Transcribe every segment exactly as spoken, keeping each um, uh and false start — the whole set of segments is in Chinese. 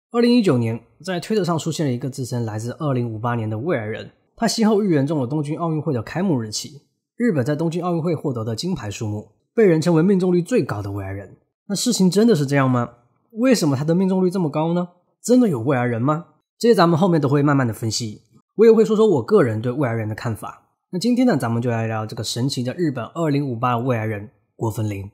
二零一九年，在推特上出现了一个自称来自二零五八年的未来人，他先后预言中了东京奥运会的开幕日期，日本在东京奥运会获得的金牌数目，被人称为命中率最高的未来人。那事情真的是这样吗？为什么他的命中率这么高呢？真的有未来人吗？这些咱们后面都会慢慢的分析，我也会说说我个人对未来人的看法。那今天呢，咱们就来聊这个神奇的日本二零五八的未来人郭芬霖。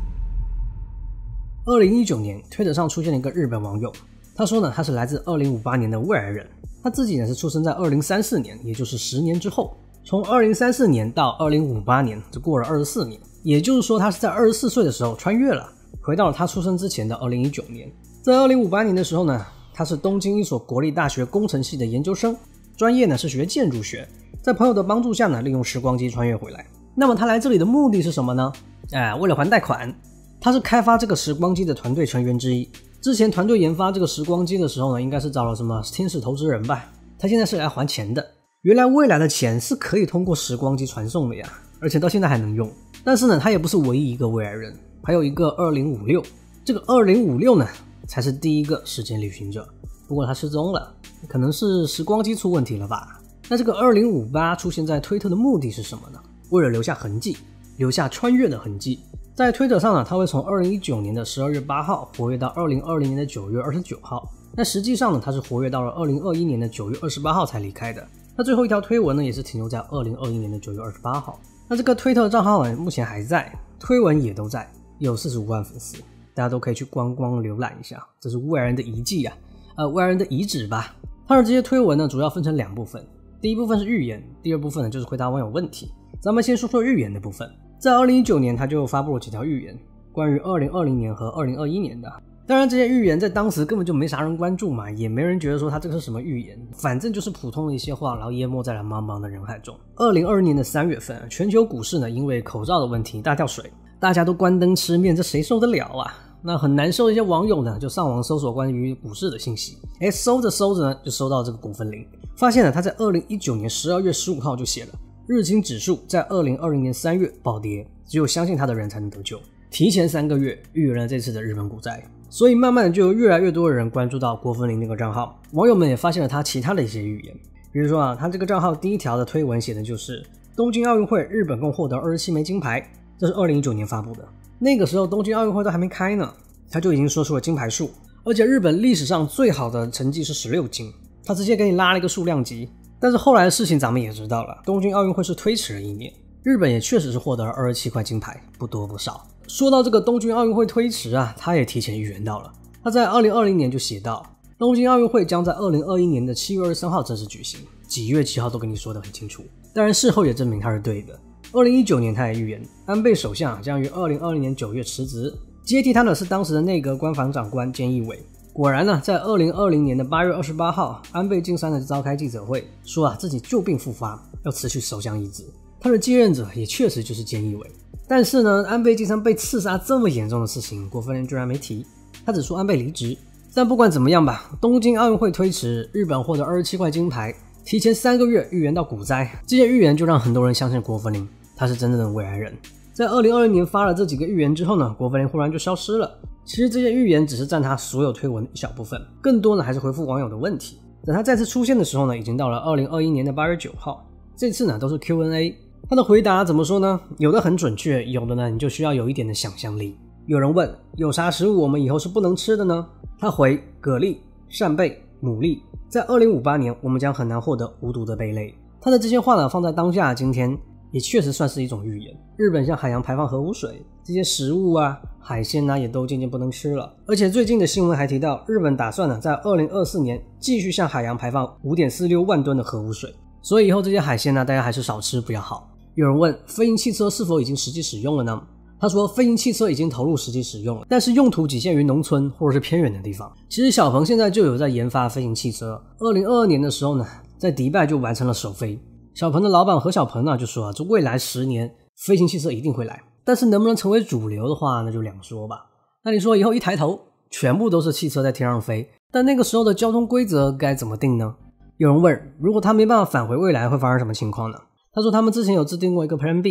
二零一九年，推特上出现了一个日本网友，他说呢，他是来自二零五八年的未来人，他自己呢是出生在二零三四年，也就是十年之后。从二零三四年到二零五八年，只过了二十四年，也就是说他是在二十四岁的时候穿越了，回到了他出生之前的二零一九年。在二零五八年的时候呢，他是东京一所国立大学工程系的研究生，专业呢是学建筑学，在朋友的帮助下呢，利用时光机穿越回来。那么他来这里的目的是什么呢？哎，为了还贷款。他是开发这个时光机的团队成员之一。之前团队研发这个时光机的时候呢，应该是找了什么天使投资人吧。他现在是来还钱的。原来未来的钱是可以通过时光机传送的呀，而且到现在还能用。但是呢，他也不是唯一一个未来人，还有一个二零五六。这个二零五六呢，才是第一个时间旅行者。不过他失踪了，可能是时光机出问题了吧。那这个二零五八出现在推特的目的是什么呢？为了留下痕迹，留下穿越的痕迹。在推特上呢，他会从二零一九年的十二月八号活跃到二零二零年的九月二十九号。那实际上呢，他是活跃到了二零二一年的九月二十八号才离开的。那最后一条推文呢，也是停留在二零二一年的九月二十八号。那这个推特账号呢，目前还在，推文也都在，有四十五万粉丝，大家都可以去观光浏览一下。这是未来人的遗迹啊，呃，未来人的遗址吧。他的这些推文呢，主要分成两部分，第一部分是预言，第二部分呢就是回答网友问题。咱们先说说预言的部分。在二零一九年，他就发布了几条预言，关于二零二零年和二零二一年的。当然这些预言在当时根本就没啥人关注嘛，也没人觉得说他这个是什么预言，反正就是普通的一些话，然后淹没在了茫茫的人海中。二零二二年的三月份，全球股市呢因为口罩的问题大跳水，大家都关灯吃面，这谁受得了啊？那很难受的一些网友呢就上网搜索关于股市的信息，诶，搜着搜着呢就搜到这个郭芬霖，发现了他在二零一九年十二月十五号就写了日经指数在二零二零年三月暴跌，只有相信他的人才能得救，提前三个月预言了这次的日本股灾。所以慢慢的就有越来越多的人关注到郭芬霖这个账号，网友们也发现了他其他的一些预言。比如说啊，他这个账号第一条的推文写的就是东京奥运会日本共获得二十七枚金牌，这是二零一九年发布的。那个时候东京奥运会都还没开呢，他就已经说出了金牌数，而且日本历史上最好的成绩是十六金，他直接给你拉了一个数量级。但是后来的事情咱们也知道了，东京奥运会是推迟了一年，日本也确实是获得了二十七块金牌，不多不少。说到这个东京奥运会推迟啊，他也提前预言到了。他在二零二零年就写到，东京奥运会将在二零二一年的七月二十三号正式举行，几月几号都跟你说得很清楚。当然事后也证明他是对的。二零一九年他也预言，安倍首相将于二零二零年九月辞职，接替他的是当时的内阁官房长官菅义伟。果然呢，在二零二零年的八月二十八号，安倍晋三呢召开记者会，说啊自己旧病复发，要辞去首相一职。他的继任者也确实就是菅义伟。但是呢，安倍晋三被刺杀这么严重的事情，郭芬霖居然没提，他只说安倍离职。但不管怎么样吧，东京奥运会推迟，日本获得二十七块金牌，提前三个月预言到股灾，这些预言就让很多人相信郭芬霖他是真正的未来人。在二零二零年发了这几个预言之后呢，郭芬霖忽然就消失了。其实这些预言只是占他所有推文的一小部分，更多呢还是回复网友的问题。等他再次出现的时候呢，已经到了二零二一年的八月九号，这次呢都是 Q and A。 他的回答怎么说呢？有的很准确，有的呢你就需要有一点的想象力。有人问有啥食物我们以后是不能吃的呢？他回蛤蜊、扇贝、牡蛎，在二零五八年我们将很难获得无毒的贝类。他的这些话呢放在当下的今天也确实算是一种预言。日本向海洋排放核污水，这些食物啊海鲜啊也都渐渐不能吃了。而且最近的新闻还提到，日本打算呢在二零二四年继续向海洋排放 五点四六万吨的核污水，所以以后这些海鲜呢大家还是少吃比较好。有人问飞行汽车是否已经实际使用了呢？他说飞行汽车已经投入实际使用了，但是用途仅限于农村或者是偏远的地方。其实小鹏现在就有在研发飞行汽车，二零二二年的时候呢在迪拜就完成了首飞。小鹏的老板何小鹏呢就说啊，这未来十年飞行汽车一定会来，但是能不能成为主流的话那就两说吧。那你说以后一抬头全部都是汽车在天上飞，但那个时候的交通规则该怎么定呢？有人问如果他没办法返回未来会发生什么情况呢？他说他们之前有制定过一个 Plan B，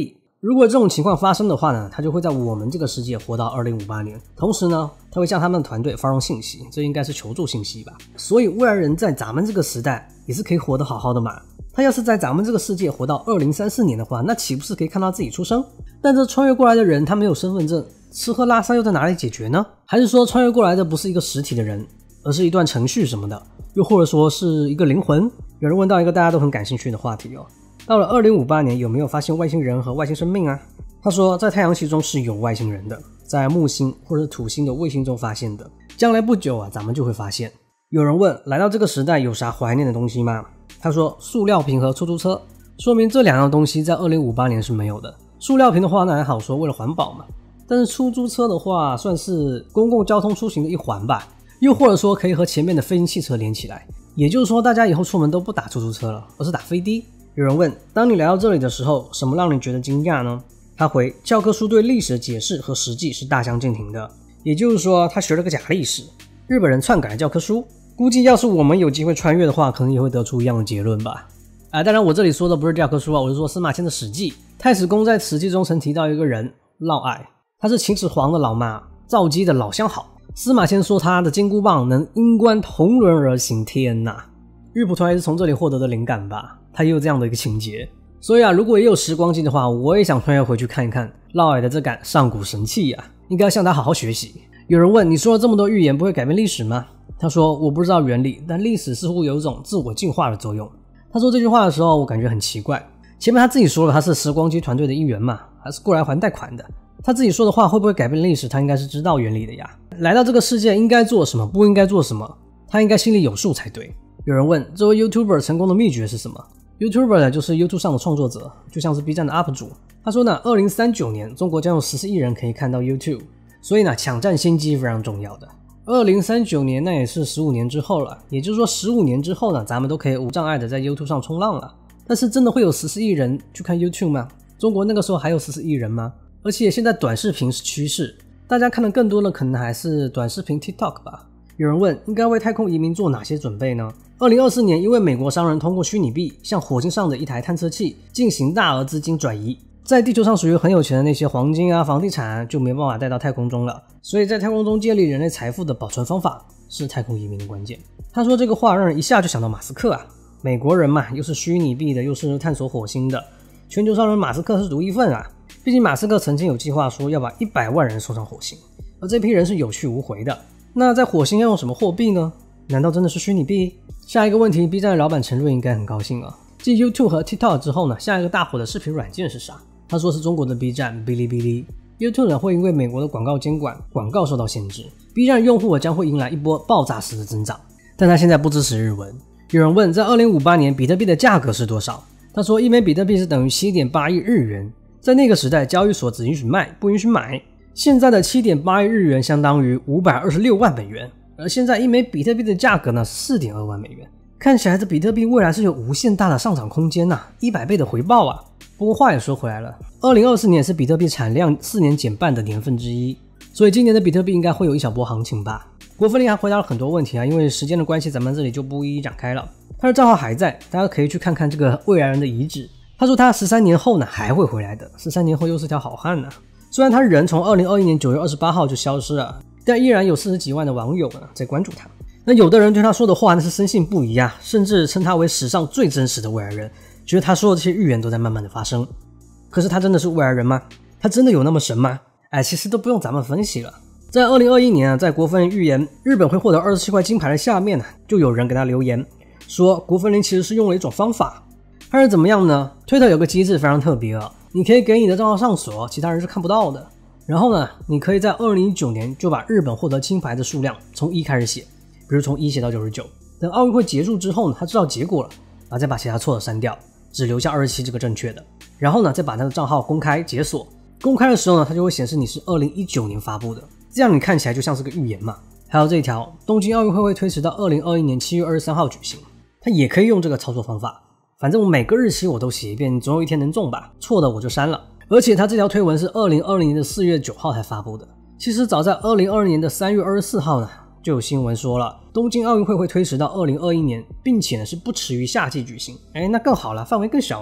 如果这种情况发生的话呢，他就会在我们这个世界活到二零五八年，同时呢，他会向他们的团队发送信息，这应该是求助信息吧。所以未来人在咱们这个时代也是可以活得好好的嘛。他要是在咱们这个世界活到二零三四年的话，那岂不是可以看到自己出生？但这穿越过来的人他没有身份证，吃喝拉撒又在哪里解决呢？还是说穿越过来的不是一个实体的人，而是一段程序什么的，又或者说是一个灵魂？有人问到一个大家都很感兴趣的话题哦，到了二零五八年有没有发现外星人和外星生命啊？他说在太阳系中是有外星人的，在木星或者土星的卫星中发现的，将来不久啊咱们就会发现。有人问来到这个时代有啥怀念的东西吗？他说塑料瓶和出租车，说明这两样东西在二零五八年是没有的。塑料瓶的话那还好说，为了环保嘛，但是出租车的话算是公共交通出行的一环吧，又或者说可以和前面的飞行汽车连起来，也就是说大家以后出门都不打出租车了，而是打飞的。有人问当你来到这里的时候什么让你觉得惊讶呢？他回教科书对历史的解释和实际是大相径庭的，也就是说他学了个假历史，日本人篡改了教科书。估计要是我们有机会穿越的话，可能也会得出一样的结论吧。啊，当然我这里说的不是教科书啊，我是说司马迁的史记。太史公在史记中曾提到一个人嫪毐，他是秦始皇的老妈赵姬的老相好。司马迁说他的金箍棒能因观同伦而行天呐，日蒲团也是从这里获得的灵感吧，他也有这样的一个情节。所以啊，如果也有时光机的话，我也想穿越回去看一看嫪毐的这杆上古神器啊，应该向他好好学习。有人问你说了这么多预言不会改变历史吗？他说我不知道原理，但历史似乎有一种自我进化的作用。他说这句话的时候我感觉很奇怪，前面他自己说了他是时光机团队的一员嘛，还是过来还贷款的，他自己说的话会不会改变历史，他应该是知道原理的呀。来到这个世界应该做什么不应该做什么，他应该心里有数才对。有人问这位 YouTuber 成功的秘诀是什么？ YouTuber 呢就是 YouTube 上的创作者，就像是 B 站的 U P 主。他说呢二零三九年中国将有十四亿人可以看到 YouTube， 所以呢抢占先机非常重要的。二零三九年那也是十五年之后了，也就是说十五年之后呢，咱们都可以无障碍的在 YouTube 上冲浪了。但是真的会有十四亿人去看 YouTube 吗？中国那个时候还有十四亿人吗？而且现在短视频是趋势，大家看的更多的可能还是短视频 TikTok 吧。有人问应该为太空移民做哪些准备呢？二零二四年因为美国商人通过虚拟币向火星上的一台探测器进行大额资金转移，在地球上属于很有钱的那些黄金啊、房地产就没办法带到太空中了，所以在太空中建立人类财富的保存方法是太空移民的关键。他说这个话让人一下就想到马斯克啊，美国人嘛，又是虚拟币的，又是探索火星的，全球商人马斯克是独一份啊。毕竟马斯克曾经有计划说要把一百万人送上火星，而这批人是有去无回的。那在火星要用什么货币呢？难道真的是虚拟币？下一个问题 B 站的老板陈瑞应该很高兴啊。继 YouTube 和 TikTok 之后呢，下一个大火的视频软件是啥？他说是中国的 B 站哔哩哔哩。 YouTube 呢会因为美国的广告监管，广告受到限制， B 站用户将会迎来一波爆炸式的增长，但他现在不支持日文。有人问在二零五八年比特币的价格是多少？他说一枚比特币是等于 七点八亿日元，在那个时代交易所只允许卖不允许买，现在的 七点八亿日元相当于五百二十六万美元，而现在一枚比特币的价格呢是 四点二万美元。看起来这比特币未来是有无限大的上涨空间啊，一百倍的回报啊。不过话也说回来了，二零二四年是比特币产量四年减半的年份之一，所以今年的比特币应该会有一小波行情吧。郭芬林还回答了很多问题啊，因为时间的关系咱们这里就不一一展开了。他的账号还在，大家可以去看看这个未来人的遗址。他说他十三年后呢还会回来的，十三年后又是条好汉呢。虽然他人从二零二一年九月二十八号就消失了，但依然有四十几万的网友呢在关注他。那有的人对他说的话那是深信不疑啊，甚至称他为史上最真实的未来人，觉得他说的这些预言都在慢慢的发生。可是他真的是未来人吗？他真的有那么神吗？哎，其实都不用咱们分析了。在二零二一年啊，在国分预言日本会获得二十七块金牌的下面呢，就有人给他留言说国分林其实是用了一种方法。他是怎么样呢？推特有个机制非常特别啊，你可以给你的账号上锁，其他人是看不到的。然后呢，你可以在二零一九年就把日本获得金牌的数量从一开始写，比如从一写到九十九。等奥运会结束之后呢，他知道结果了，然后再把其他错的删掉，只留下二十七这个正确的。然后呢，再把他的账号公开解锁。公开的时候呢，它就会显示你是二零一九年发布的，这样你看起来就像是个预言嘛。还有这一条，东京奥运会会推迟到二零二一年七月二十三号举行，它也可以用这个操作方法。反正我每个日期我都写一遍，总有一天能中吧，错的我就删了。而且他这条推文是二零二零年的四月九号才发布的，其实早在二零二零年的三月二十四号呢，就有新闻说了东京奥运会会推迟到二零二一年，并且呢是不迟于夏季举行。哎，那更好了，范围更小了。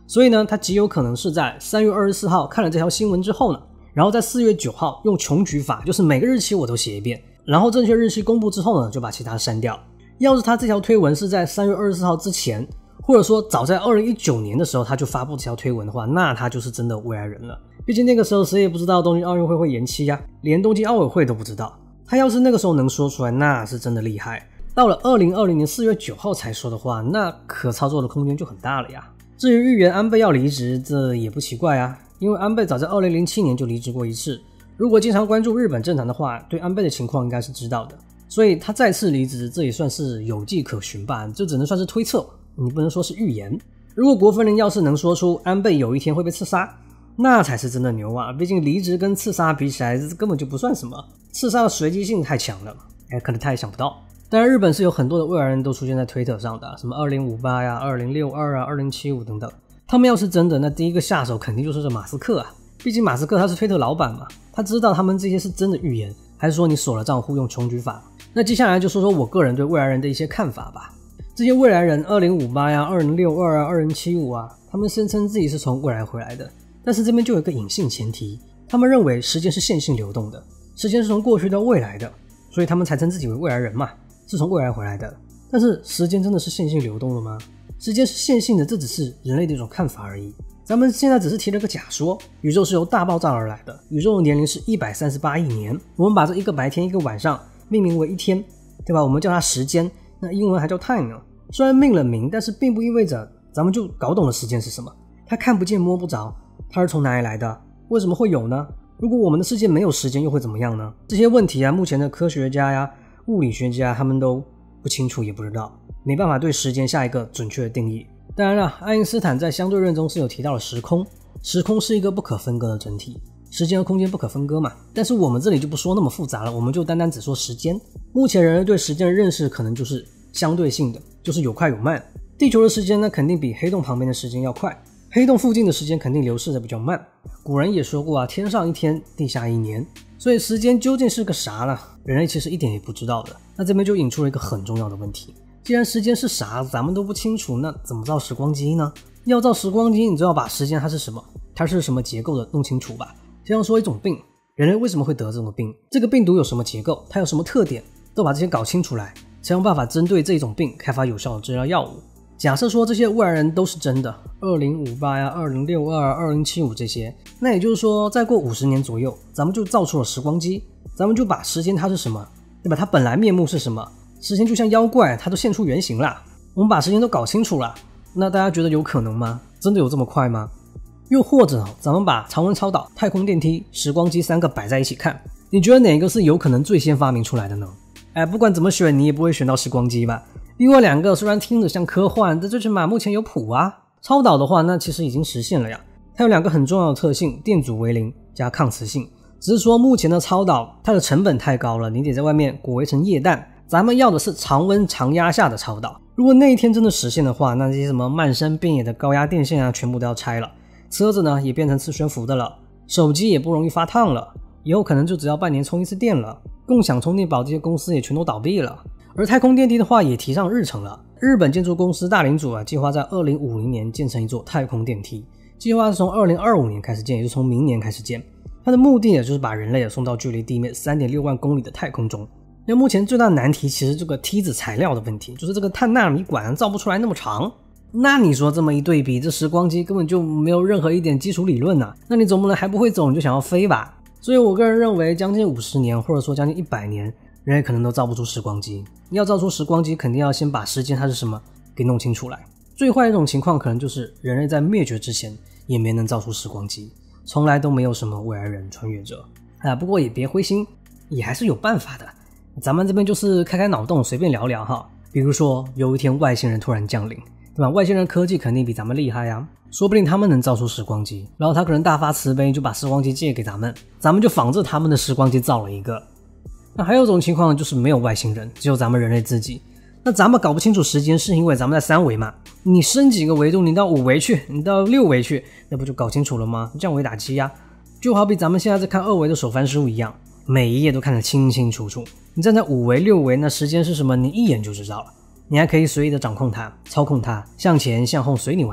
所以呢，他极有可能是在三月二十四号看了这条新闻之后呢，然后在四月九号用穷举法，就是每个日期我都写一遍，然后正确日期公布之后呢，就把其他删掉。要是他这条推文是在三月二十四号之前，或者说早在二零一九年的时候他就发布这条推文的话，那他就是真的未来人了。毕竟那个时候谁也不知道东京奥运会会延期呀、啊，连东京奥委会都不知道。他要是那个时候能说出来，那是真的厉害。到了二零二零年四月九号才说的话，那可操作的空间就很大了呀。至于预言安倍要离职，这也不奇怪啊，因为安倍早在二零零七年就离职过一次。如果经常关注日本政坛的话，对安倍的情况应该是知道的，所以他再次离职，这也算是有迹可循吧，就只能算是推测，你不能说是预言。如果国分林要是能说出安倍有一天会被刺杀，那才是真的牛啊！毕竟离职跟刺杀比起来，这根本就不算什么。刺杀的随机性太强了，哎，可能他也想不到。当然，日本是有很多的未来人都出现在推特上的，什么二零五八呀、二零六二啊、二零七五等等。他们要是真的，那第一个下手肯定就是这马斯克啊！毕竟马斯克他是推特老板嘛，他知道他们这些是真的预言，还是说你锁了账户用穷举法？那接下来就说说我个人对未来人的一些看法吧。这些未来人二零五八呀、二零六二啊、二零七五啊，他们声称自己是从未来回来的，但是这边就有一个隐性前提，他们认为时间是线性流动的，时间是从过去到未来的，所以他们才称自己为未来人嘛，是从未来回来的。但是时间真的是线性流动的吗？时间是线性的，这只是人类的一种看法而已。咱们现在只是提了个假说，宇宙是由大爆炸而来的，宇宙的年龄是一百三十八亿年，我们把这一个白天一个晚上命名为一天，对吧？我们叫它时间，那英文还叫 time 呢。虽然命了名，但是并不意味着咱们就搞懂了时间是什么。它看不见摸不着，它是从哪里来的？为什么会有呢？如果我们的世界没有时间又会怎么样呢？这些问题啊，目前的科学家呀、物理学家他们都不清楚也不知道，没办法对时间下一个准确的定义。当然了，爱因斯坦在相对论中是有提到了时空，时空是一个不可分割的整体，时间和空间不可分割嘛。但是我们这里就不说那么复杂了，我们就单单只说时间。目前人类对时间的认识可能就是相对性的，就是有快有慢。地球的时间呢，肯定比黑洞旁边的时间要快，黑洞附近的时间肯定流逝的比较慢。古人也说过啊，天上一天，地下一年。所以时间究竟是个啥呢？人类其实一点也不知道的。那这边就引出了一个很重要的问题，既然时间是啥咱们都不清楚，那怎么造时光机呢？要造时光机，你就要把时间它是什么，它是什么结构的弄清楚吧。就像说一种病，人类为什么会得这种病，这个病毒有什么结构，它有什么特点，都把这些搞清楚来，才有办法针对这种病开发有效的治疗药物。假设说这些未来人都是真的，二零五八呀、二零六二、二零七五这些，那也就是说再过五十年左右，咱们就造出了时光机，咱们就把时间它是什么，对吧？它本来面目是什么，时间就像妖怪，它都现出原形啦。我们把时间都搞清楚了，那大家觉得有可能吗？真的有这么快吗？又或者咱们把常温超导、太空电梯、时光机三个摆在一起看，你觉得哪个是有可能最先发明出来的呢？哎，不管怎么选，你也不会选到时光机吧？另外两个虽然听着像科幻，但最起码目前有谱啊。超导的话，那其实已经实现了呀。它有两个很重要的特性，电阻为零加抗磁性。只是说目前的超导它的成本太高了，你得在外面裹一层液氮。咱们要的是常温常压下的超导。如果那一天真的实现的话，那这些什么漫山遍野的高压电线啊，全部都要拆了。车子呢也变成磁悬浮的了，手机也不容易发烫了，以后可能就只要半年充一次电了。共享充电宝这些公司也全都倒闭了。而太空电梯的话也提上日程了，日本建筑公司大领主啊，计划在二零五零年建成一座太空电梯，计划是从二零二五年开始建，也就是从明年开始建。它的目的也就是把人类送到距离地面 三点六万公里的太空中。那目前最大的难题其实这个梯子材料的问题，就是这个碳纳米管造不出来那么长。那你说这么一对比，这时光机根本就没有任何一点基础理论啊，那你总不能还不会走你就想要飞吧？所以我个人认为将近五十年或者说将近一百年，人类可能都造不出时光机。要造出时光机，肯定要先把时间它是什么给弄清楚来。最坏的一种情况可能就是人类在灭绝之前也没能造出时光机，从来都没有什么未来人穿越者啊。不过也别灰心，也还是有办法的。咱们这边就是开开脑洞随便聊聊哈。比如说有一天外星人突然降临，对吧？外星人科技肯定比咱们厉害啊，说不定他们能造出时光机，然后他可能大发慈悲就把时光机借给咱们，咱们就仿制他们的时光机造了一个。那还有一种情况就是没有外星人，只有咱们人类自己。那咱们搞不清楚时间是因为咱们在三维嘛，你升几个维度，你到五维去，你到六维去，那不就搞清楚了吗？降维打击呀、啊，就好比咱们现在在看二维的手翻书一样，每一页都看得清清楚楚。你站在五维六维，那时间是什么你一眼就知道了，你还可以随意的掌控它，操控它，向前向后随你玩弄。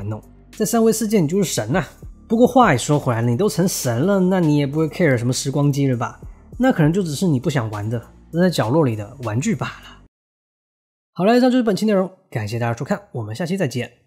在三维世界你就是神啊。不过话也说回来，你都成神了，那你也不会 care 什么时光机了吧？那可能就只是你不想玩的，扔在角落里的玩具罢了。好了，以上就是本期内容，感谢大家收看，我们下期再见。